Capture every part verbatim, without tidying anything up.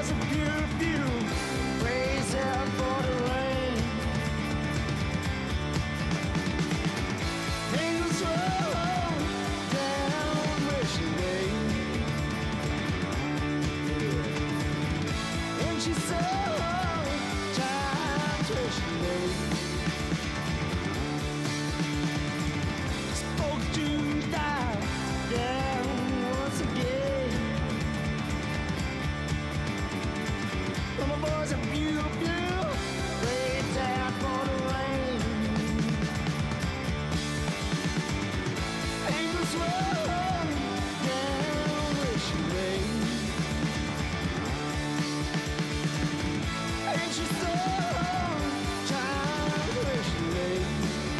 was a few, few ways out for the rain. Things roll down Mission Lane, and she saw times where she lay. Spoke to die down once again. Well, my boys are few, few waits out for the rain. Angels roll down Wishing Lane, and she saw time Wishing Lane.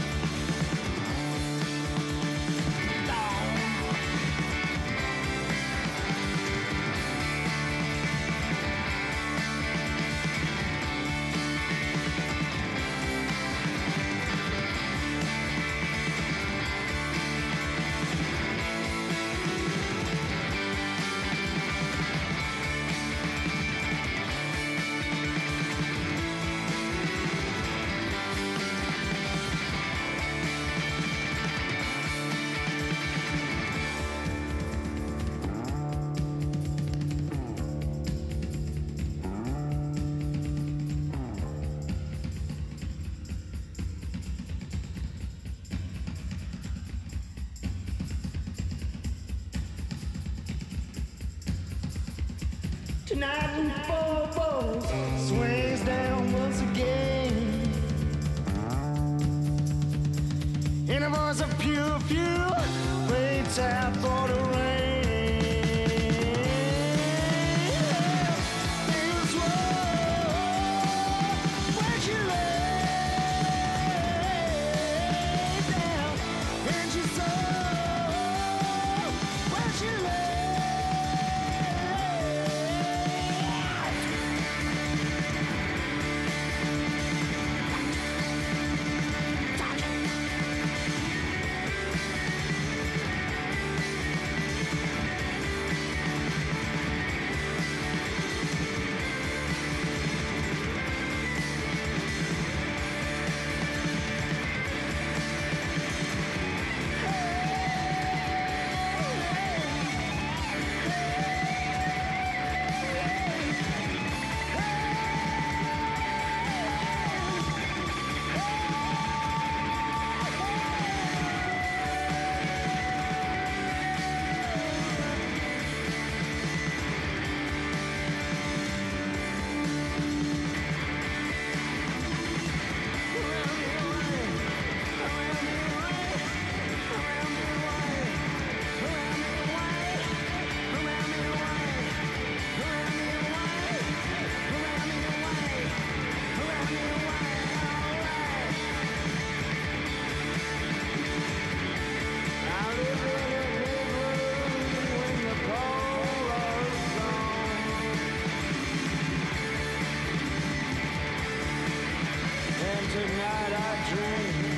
Tonight in four balls swings down once again, and a voice of pure fuel waits out for the rain. Things roll when she lay down, and she saw when she lay. Tonight I dream